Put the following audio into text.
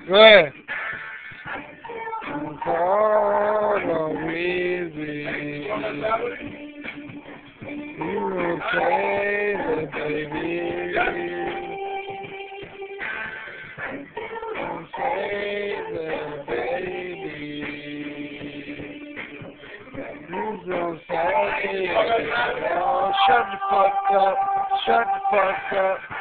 Go ahead. Follow me, baby. You say that, baby. You say that, baby. You don't say that. Oh, shut the fuck up. Shut the fuck up.